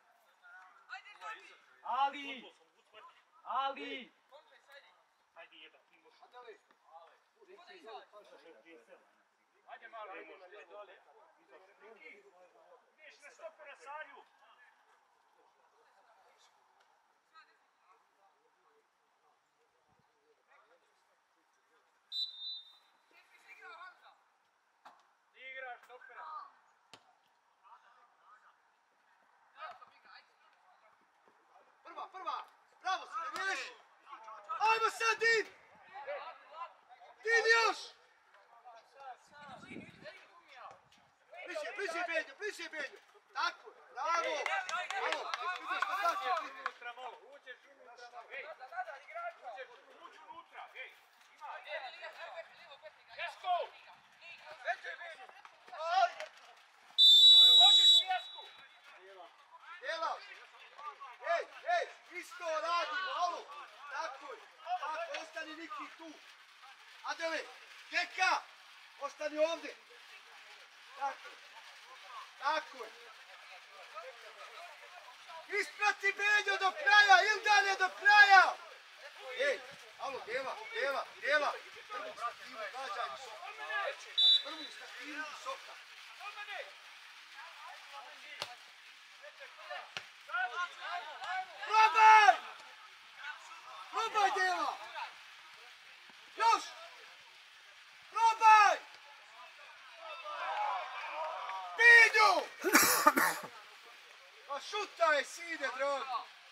Ali! Ali! Ajde, jedan, ti možeš. Adele! Ajde malo, ajde. Ideš na stopera Sanju. Igraš stopera. Prva, prva! Bravo, si ne vješ! Ajmo sad, Din! Din još! Bliže, bliže, Benjo, bliže, Benjo! Tako je, bravo! Bravo, jesi vidio što znači? Unutra malo, uđeš unutra malo. Ej, uđeš, uđi unutra, ej. Ima. Jesko! Možeš Jesku! Djela! Ej, ej, isto radimo, alo! Tako je, tako, ostani Niki tu! Adele, Djeka! Ostani ovdje! Tako je, tako je! Isprati Benjo do kraja, Ildane do kraja! Ej, alo, djeva, djeva, djeva! Prvu stativu, gađaj visoka. Prvu stativu visoka. Probaj! Probaj djela! Još! Probaj! Pinju! A šutaj, sine, drogi!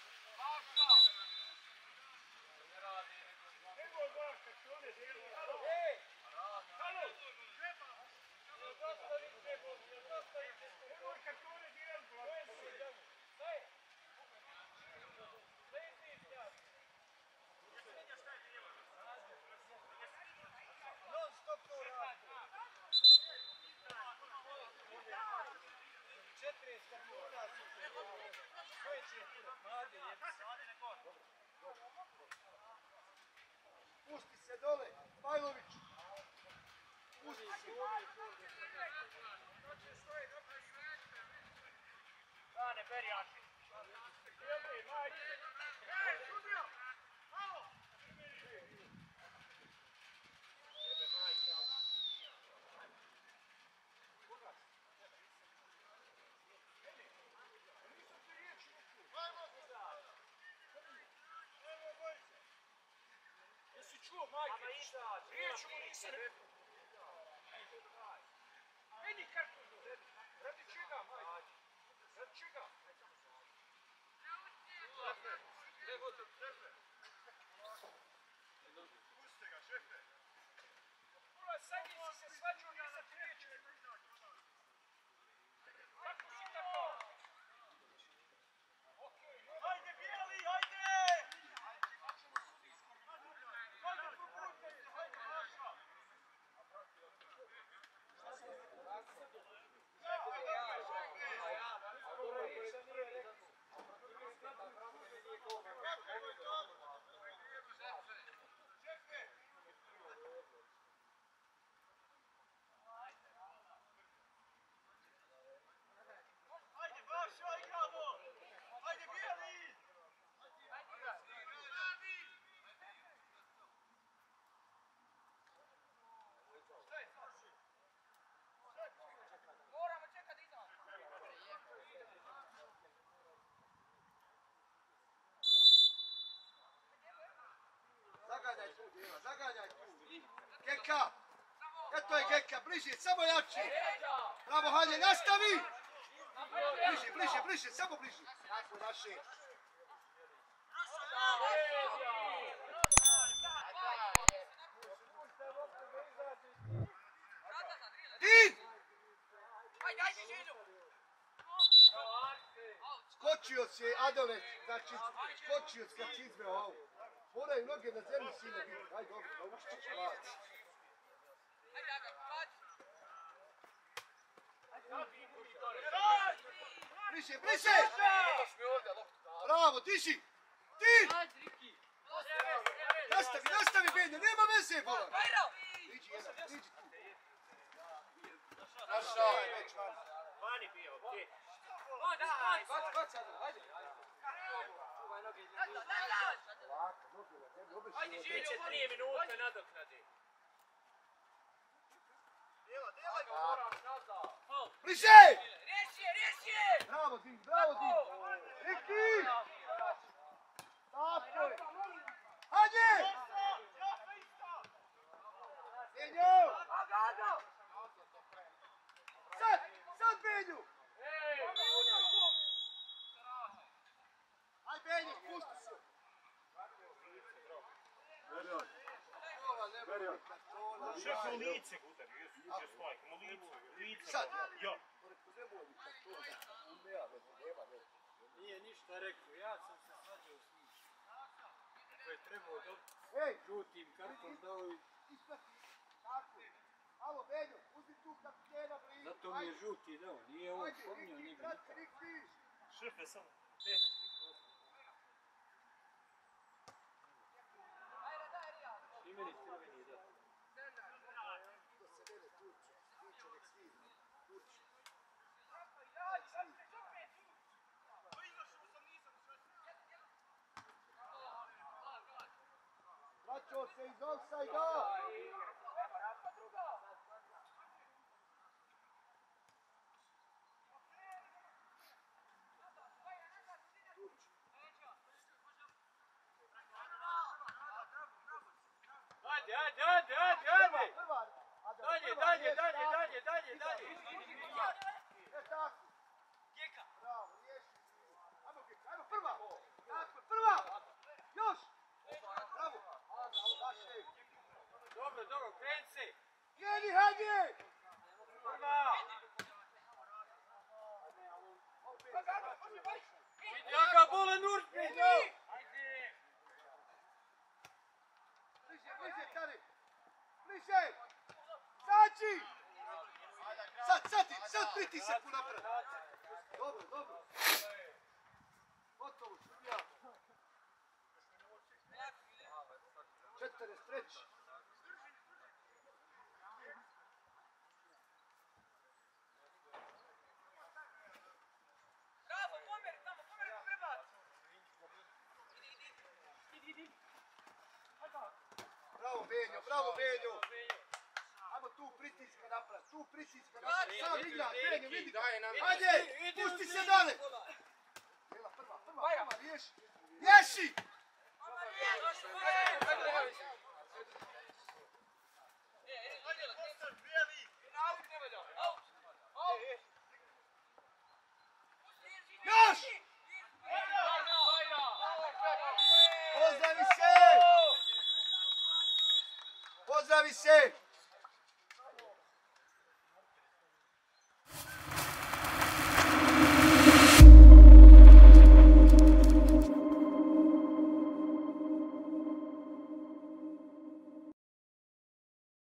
Non stop to radi. Četiri stadiona su prijavili. Koje će mlade jebati? Pusti se dole, Pajlović. Pusti se. Dane, beri Aši. Jebri, majke. Ej, sudija! Malo! Jebe, majke. Jesi čuo, majke? Riječ mu nisam rekao. Meni kartu do radi čega, majke? Radi čega? Pusti ga, šefe. Ula, sad si se svađao, nisam ti riječ. Kako si tako? Hajde, bijeli, hajde! Hajde, popute, hajde, Maša! Hajde, Maša, igramo! Hajde, bijeli! Moramo čekati da izađe. Zaganjaj tu, djela, zaganjaj tu. Geka! Eto je Geka, bliže, samo jači. Bravo, Hanje, nastavi! Bliže, bliže, bliže, samo bliže. Tako, naše. Din! Ajde, ajde, Želju! Skočio si je Adolec, znači skočio si kad si izveo ovo. Moraju noge na zemlji, sine, biti. Ajde, dobro, naučit ćeš vlac. Ajde, ajde, pađi! Bliže, bliže! Bravo, diži! Din! Nastavi, nastavi, Benja, nema veze, bola! Diži jedan, diži tu. Našao je već van. Vani bio, okej. Baci, baci, ajde, ajde. Ovako, noge na zemlji, obeši Ajde, ovo. Želju, Biće tri minute nadoknade. Bliže! Riješi je, riješi je! Bravo, Din, bravo, Din! Neki! Tako je! Hajde! Benjo! Sad, sad Benju! Aj Benjo, spusti se! Verion! Verion! Šef u lice udari, jesu, jesu majke, u lice, lice. Sad! Ja. Nije ništa rekao, ja sam se svađao s njim. Ko je trebao dobiti Ej! žutim kartom dao i Tako! Alo, Benjo, uzmi tu kapitena blizu! zato mi je žuti dao, nije on Ajde, spominjao Riki, njega kratki, nikad. Riki! Šefe, samo. I meni crveni da. To se mene tuče, tuče nek svi, tuče. Braćo, se iz offside-a. Ajde, ajde, ajde, ajde, ajde! Prva, Adel, Dalje, prva, dalje, riješi, dalje, tako. dalje, dalje, dalje! E tako. Bravo, riješi. Ajmo, Keka, ajmo, prva. Tako, prva. Još. Bravo. Vaše. Dobro, dobro, kreni se! Jedi, hajde. Prva! Ja ga volim urspiti! Ajde! Bliže, bliže, Kari. Bliže. Sači. Sad, sad, ti, sad pritisak u napred. Dobro, dobro. Gotovo, Srbija. četrdeset treći. Bravo, pomeri tamo, pomeri ko prebaci. Idi, idi. Bravo, Benjo, bravo, Benjo. Ajmo tu pritiska napred, tu pritiska napred. Sam igra, Benjo, vidi. Ajde, pusti se dale. Jela, prva, prva, prva, riješi. Riješi. Još. Pozdravi se. Pozdravi se.